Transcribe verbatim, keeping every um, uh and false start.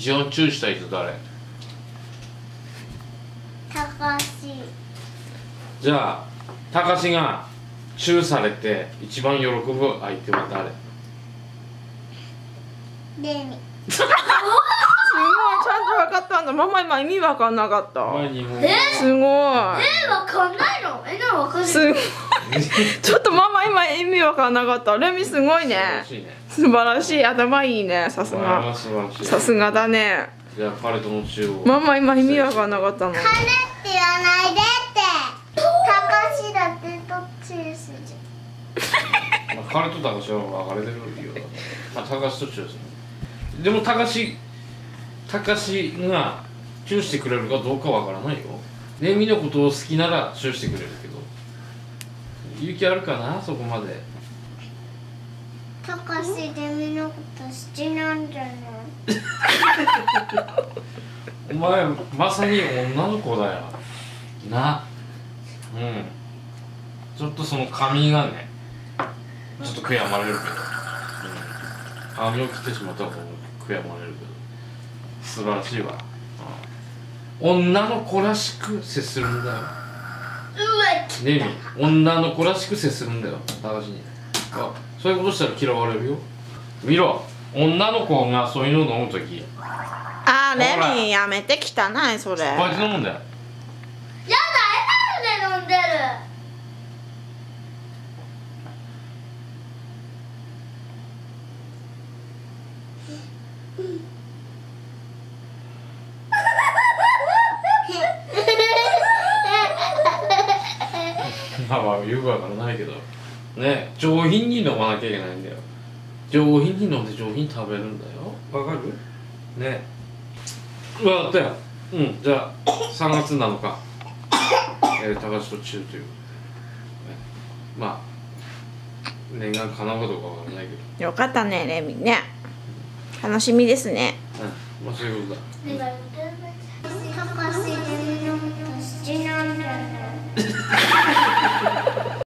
一番チューしたい人誰？ たかし。 じゃあたかしがチューされて一番喜ぶ相手は誰？ レミ。 すごい、ちゃんと分かったんだ。ママ今意味分かんなかった。 前にもえすごい。 え、わかんないの？え、な、わかんない。 すごい。ちょっとママ今意味分かんなかった。レミすごいね。素晴らしい、頭いいね、さすが。さすがだね。 じゃあ彼とのチューを。 ママ今意味分かんなかったの。 彼って言わないでって。たかしだってどっちですじゃ。 まあ彼とたかしは別れてるよ。まあたかしとチューする。でもたかしたかしがチューしてくれるかどうかわからないよ。レミのことを好きならチューしてくれるけど、勇気あるかな、そこまで。 たかしレミのこと好きなんじゃない？ お前まさに女の子だよな。うん、ちょっとその髪がねちょっと悔やまれるけど、うん、髪を切ってしまった方が悔やまれるけど素晴らしいわ、うん、女の子らしく接するんだよ。ねえみ、女の子らしく接するんだよ、高橋に。あ、そういうことしたら嫌われるよ。見ろ、女の子がそういうの飲むときあー、レミやめて、汚いそれ。 こうやって飲むんだよ。 やだ、笑顔で飲んでる。 まあまあよくわからないけどね、上品に飲まなきゃいけないんだよ。上品に飲んで上品に食べるんだよ。わかるね。うわ、あったよ。うん、じゃあさんがつなのか、えー、高橋とチューという、ね、まあ念願叶うかどうかわからないけど、 よかったね、レミね。楽しみですね。 うん、まあそういうことだ。 たかしレミのこと好きなんじゃない？